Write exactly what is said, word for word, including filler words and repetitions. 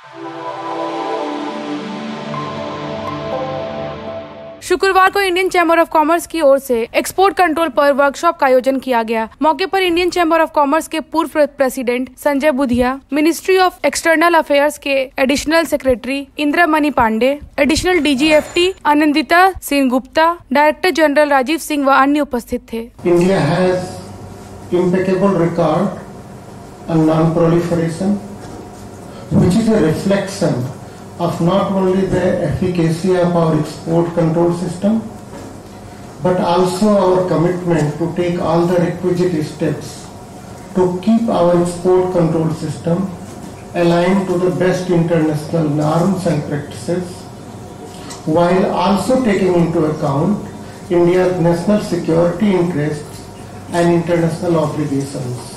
शुक्रवार को Indian chamber of commerce की ओर से एक्सपोर्ट कंट्रोल पर वर्कशॉप का आयोजन किया गया। मौके पर इंडियन चैम्बर ऑफ कॉमर्स के पूर्व president Sanjay Budhia, ministry of external affairs के additional secretary Indira Mani Pandey, additional DGFT Anandita Singh Gupta, director general Rajiv Singh व अन्य उपस्थित थे। India has impeccable record on non-proliferation, which is a reflection of not only the efficacy of our export control system, but also our commitment to take all the requisite steps to keep our export control system aligned to the best international norms and practices, while also taking into account India's national security interests and international obligations.